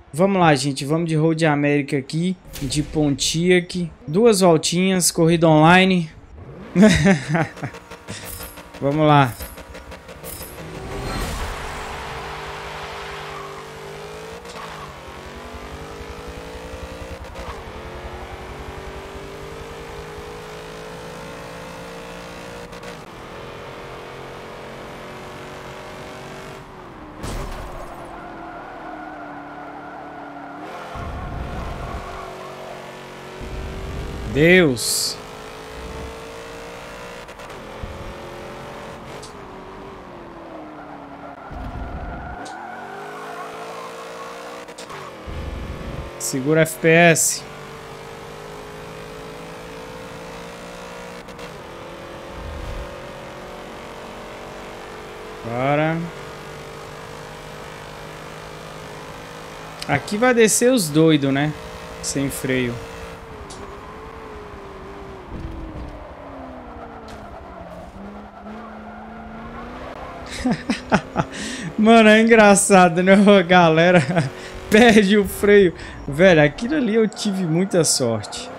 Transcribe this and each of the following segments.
Vamos lá, gente. Vamos de Road America aqui. De Pontiac. 2 voltinhas. Corrida online. Vamos lá. Deus. Segura FPS. Bora. Aqui vai descer os doidos, né? Sem freio. Mano, é engraçado, né? A galera perde o freio. Velho, aquilo ali eu tive muita sorte.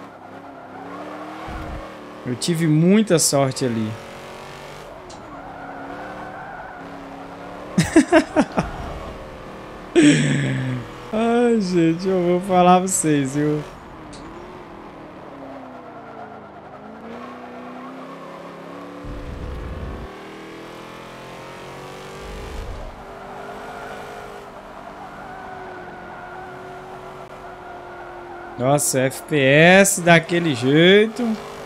Eu tive muita sorte ali. Ai, gente, eu vou falar pra vocês, viu? Nossa, FPS daquele jeito.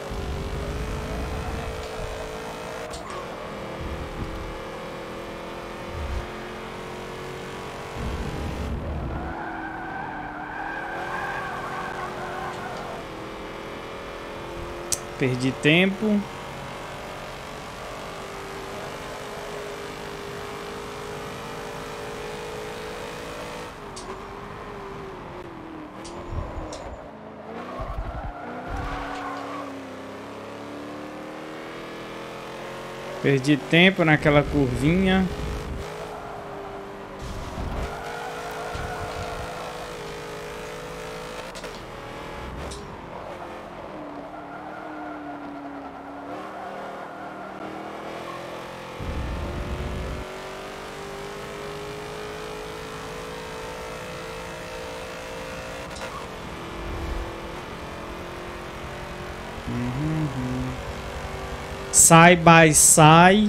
Perdi tempo. Perdi tempo naquela curvinha. Side by side.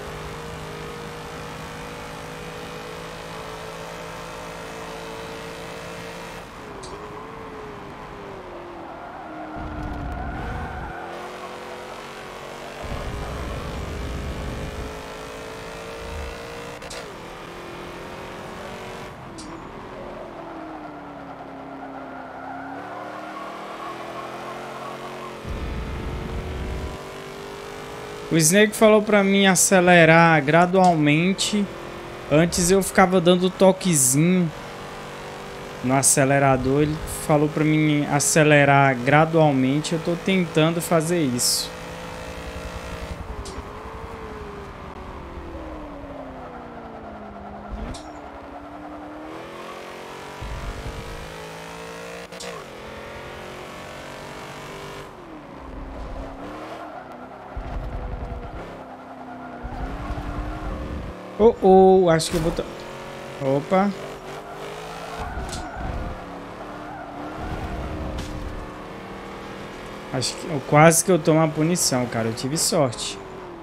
O Snake falou pra mim acelerar gradualmente. Antes eu ficava dando toquezinho no acelerador. Ele falou pra mim acelerar gradualmente. Eu tô tentando fazer isso. Acho que eu vou... Opa. Acho que quase que eu tomo a punição, cara. Eu tive sorte.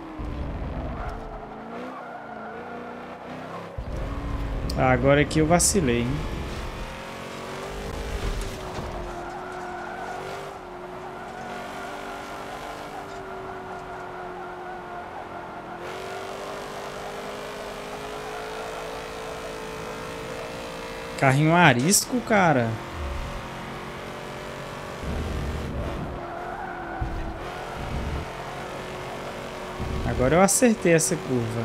Agora aqui eu vacilei, hein? Carrinho arisco, cara. Agora eu acertei essa curva.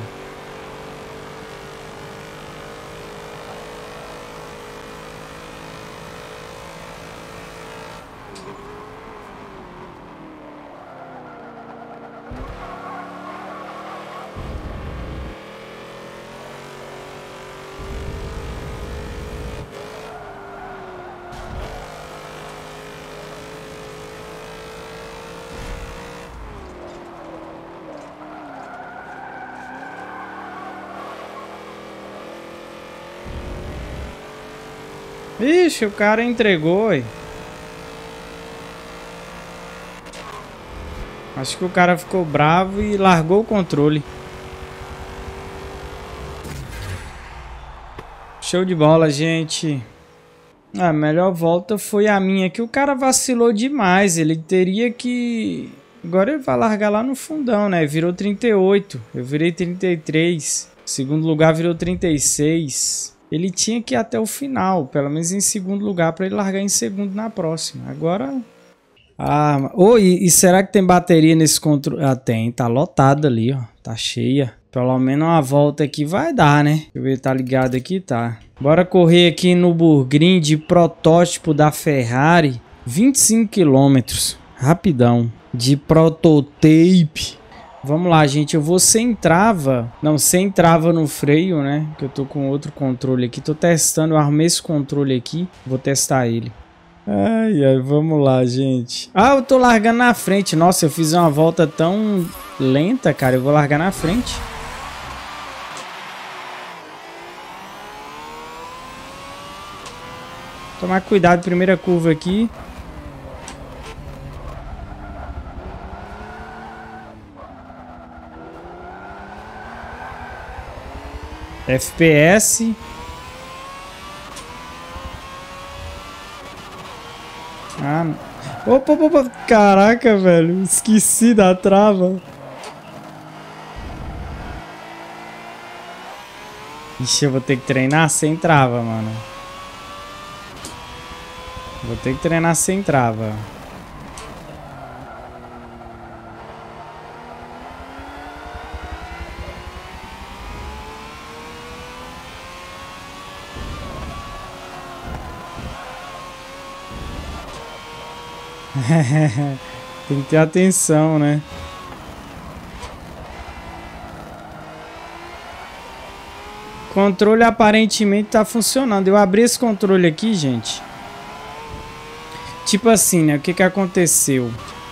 Ixi, o cara entregou, ué. Acho que o cara ficou bravo e largou o controle. Show de bola, gente. A melhor volta foi a minha, que o cara vacilou demais. Ele teria que... Agora ele vai largar lá no fundão, né? Virou 38. Eu virei 33. Segundo lugar virou 36. Ele tinha que ir até o final, pelo menos em segundo lugar, para ele largar em segundo na próxima. Agora... Ah, oh, e será que tem bateria nesse controle? Ah, tem. Tá lotado ali, ó. Tá cheia. Pelo menos uma volta aqui vai dar, né? Deixa eu ver, tá ligado aqui? Tá. Bora correr aqui no Nürburgring de protótipo da Ferrari. 25 km. Rapidão. De prototype. Vamos lá, gente. Eu vou sem trava. Não, sem trava no freio, né? Que eu tô com outro controle aqui. Tô testando. Eu arrumei esse controle aqui. Vou testar ele. Ai, ai, vamos lá, gente. Ah, eu tô largando na frente. Nossa, eu fiz uma volta tão lenta, cara. Eu vou largar na frente. Tomar cuidado, primeira curva aqui. FPS. Ah, opa, opa, caraca, velho. Esqueci da trava. Ixi, eu vou ter que treinar sem trava, mano. Vou ter que treinar sem trava. Tem que ter atenção, né? O controle aparentemente tá funcionando. Eu abri esse controle aqui, gente. Tipo assim, né? O que que aconteceu?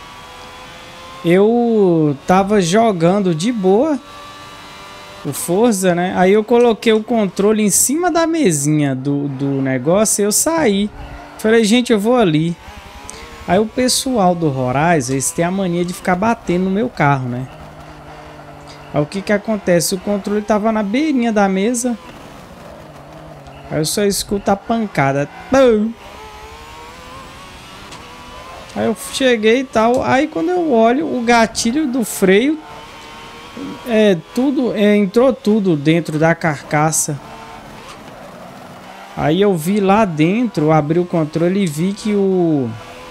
Eu tava jogando de boa o Forza, né? Aí eu coloquei o controle em cima da mesinha do negócio e eu saí. Falei, gente, eu vou ali. Aí o pessoal do Horizon, eles têm a mania de ficar batendo no meu carro, né? Aí o que que acontece? O controle tava na beirinha da mesa. Aí eu só escuto a pancada. Pum! Aí eu cheguei e tal. Aí quando eu olho, o gatilho do freio... entrou tudo dentro da carcaça. Aí eu vi lá dentro, abri o controle e vi que o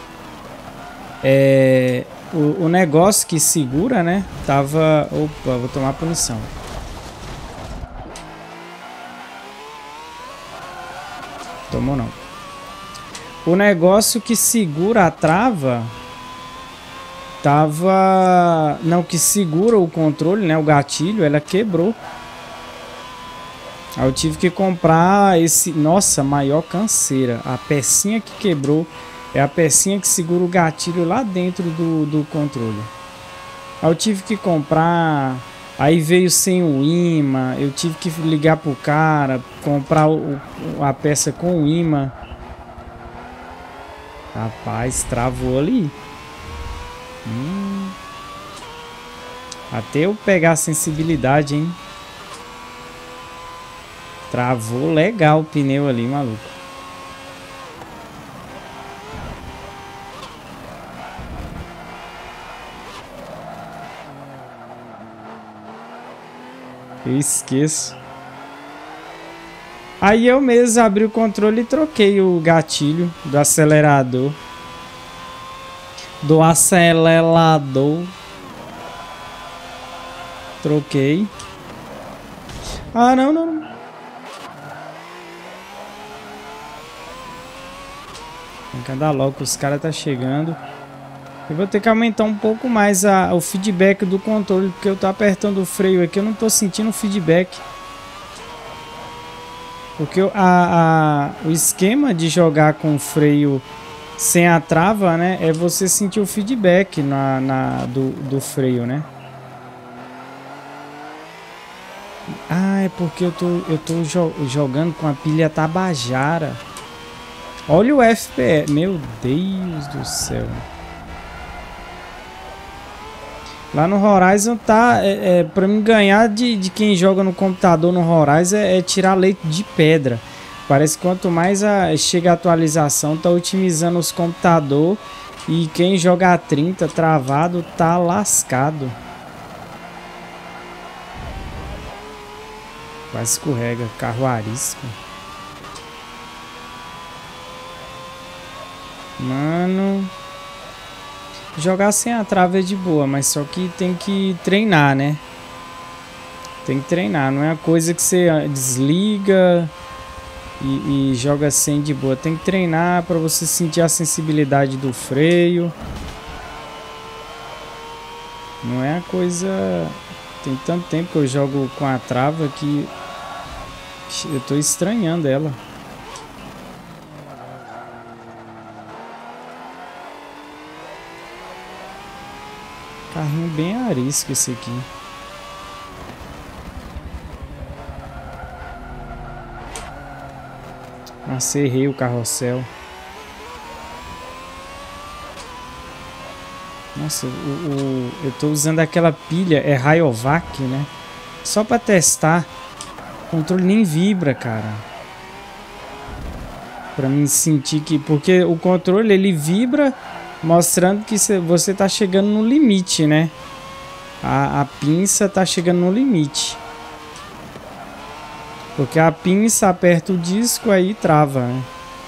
negócio que segura, né? Tava... Opa, vou tomar punição. Tomou não. O negócio que segura a trava... Tava... Não, que segura o controle, né? O gatilho, ela quebrou. Aí eu tive que comprar esse... Nossa, maior canseira. A pecinha que quebrou... É a pecinha que segura o gatilho lá dentro do controle. Aí eu tive que comprar. Aí veio sem o imã. Eu tive que ligar pro cara. Comprar a peça com o imã. Rapaz, travou ali. Até eu pegar a sensibilidade, hein? Travou legal o pneu ali, maluco. Eu esqueço. Aí eu mesmo abri o controle e troquei o gatilho do acelerador. Do acelerador. Troquei. Ah, não, não. Tem que andar logo, os caras tá chegando. Eu vou ter que aumentar um pouco mais o feedback do controle, porque eu tô apertando o freio aqui, eu não tô sentindo feedback. Porque o esquema de jogar com o freio sem a trava, né, é você sentir o feedback do freio, né? Ah, é porque eu tô jogando com a pilha Tabajara. Olha o FPS. Meu Deus do céu. Lá no Horizon tá... pra mim ganhar de quem joga no computador no Horizon é tirar leite de pedra. Parece que quanto mais chega a atualização, tá otimizando os computadores. E quem joga a 30 travado tá lascado. Quase escorrega. Carro arisco. Mano... Jogar sem a trava é de boa, mas só que tem que treinar, né? Tem que treinar, não é uma coisa que você desliga e joga sem de boa. Tem que treinar para você sentir a sensibilidade do freio. Não é a coisa... Tem tanto tempo que eu jogo com a trava que eu tô estranhando ela. Carrinho bem arisco esse aqui. Nossa, errei o carrossel. Nossa, eu tô usando aquela pilha, é Rayovac, né? Só pra testar. O controle nem vibra, cara. Pra mim sentir que... Porque o controle, ele vibra... Mostrando que você tá chegando no limite, né? A pinça tá chegando no limite. Porque a pinça aperta o disco, aí trava, né?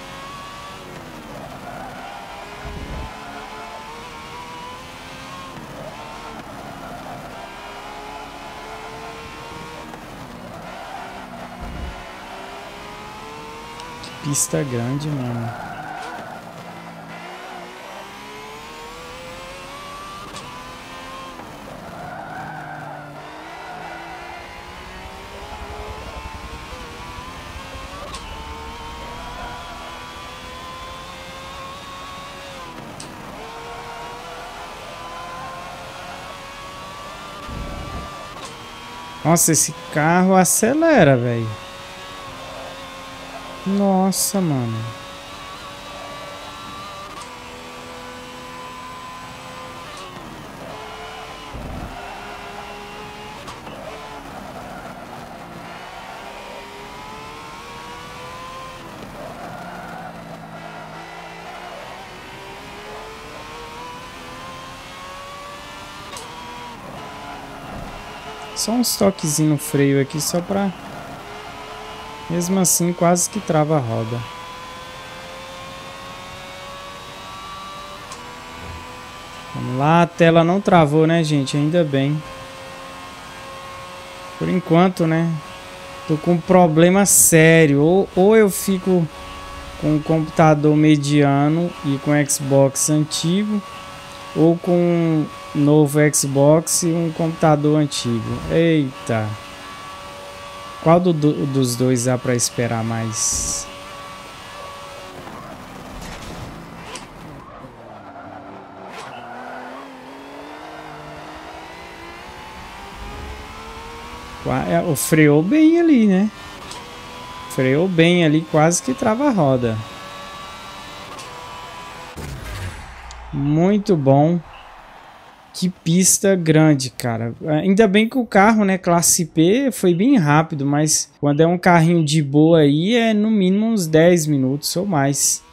Que pista grande, mano. Nossa, esse carro acelera, velho. Nossa, mano. Só uns toquezinhos no freio aqui, só pra... Mesmo assim, quase que trava a roda. Vamos lá, a tela não travou, né, gente? Ainda bem. Por enquanto, né? Tô com um problema sério. Ou eu fico com um computador mediano e com Xbox antigo, ou com um novo Xbox e um computador antigo. Eita. Qual dos dois dá pra esperar mais? Freou bem ali, né? Freou bem ali, quase que trava a roda. Muito bom. Que pista grande, cara. Ainda bem que o carro, né, classe P, foi bem rápido, mas quando é um carrinho de boa aí, é no mínimo uns 10 minutos ou mais.